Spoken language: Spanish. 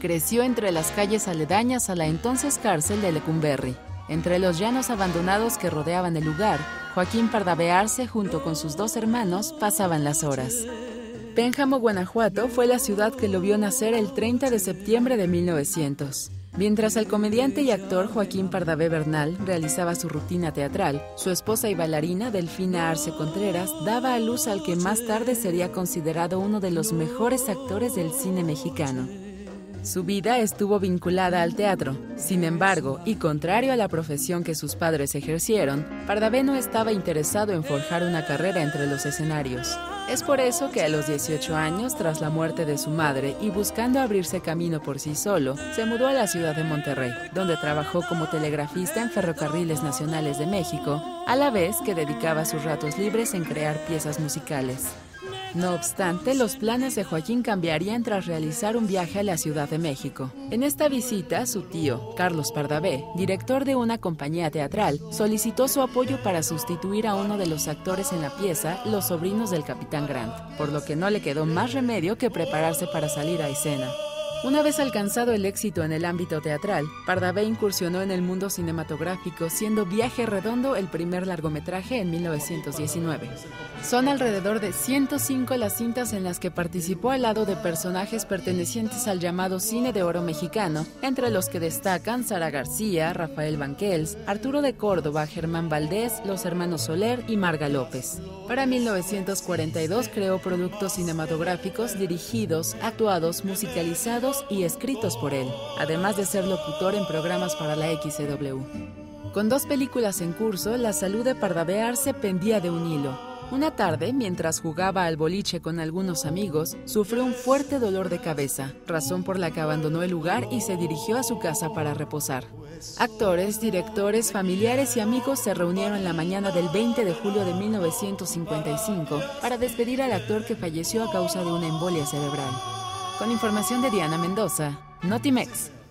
Creció entre las calles aledañas a la entonces cárcel de Lecumberri. Entre los llanos abandonados que rodeaban el lugar, Joaquín Pardavé Arce junto con sus dos hermanos pasaban las horas. Pénjamo, Guanajuato, fue la ciudad que lo vio nacer el 30 de septiembre de 1900. Mientras el comediante y actor Joaquín Pardavé Bernal realizaba su rutina teatral, su esposa y bailarina Delfina Arce Contreras daba a luz al que más tarde sería considerado uno de los mejores actores del cine mexicano. Su vida estuvo vinculada al teatro. Sin embargo, y contrario a la profesión que sus padres ejercieron, Pardavé no estaba interesado en forjar una carrera entre los escenarios. Es por eso que a los 18 años, tras la muerte de su madre y buscando abrirse camino por sí solo, se mudó a la ciudad de Monterrey, donde trabajó como telegrafista en Ferrocarriles Nacionales de México, a la vez que dedicaba sus ratos libres en crear piezas musicales. No obstante, los planes de Joaquín cambiarían tras realizar un viaje a la Ciudad de México. En esta visita, su tío, Carlos Pardavé, director de una compañía teatral, solicitó su apoyo para sustituir a uno de los actores en la pieza Los sobrinos del Capitán Grant, por lo que no le quedó más remedio que prepararse para salir a escena. Una vez alcanzado el éxito en el ámbito teatral, Pardavé incursionó en el mundo cinematográfico, siendo Viaje Redondo el primer largometraje en 1919. Son alrededor de 105 las cintas en las que participó al lado de personajes pertenecientes al llamado cine de oro mexicano, entre los que destacan Sara García, Rafael Banquels, Arturo de Córdoba, Germán Valdés, los hermanos Soler y Marga López. Para 1942 creó productos cinematográficos dirigidos, actuados, musicalizados y escritos por él, además de ser locutor en programas para la XCW. Con 2 películas en curso, la salud de Pardavé Arce pendía de un hilo. Una tarde, mientras jugaba al boliche con algunos amigos, sufrió un fuerte dolor de cabeza, razón por la que abandonó el lugar y se dirigió a su casa para reposar. Actores, directores, familiares y amigos se reunieron la mañana del 20 de julio de 1955 para despedir al actor que falleció a causa de una embolia cerebral. Con información de Diana Mendoza, Notimex.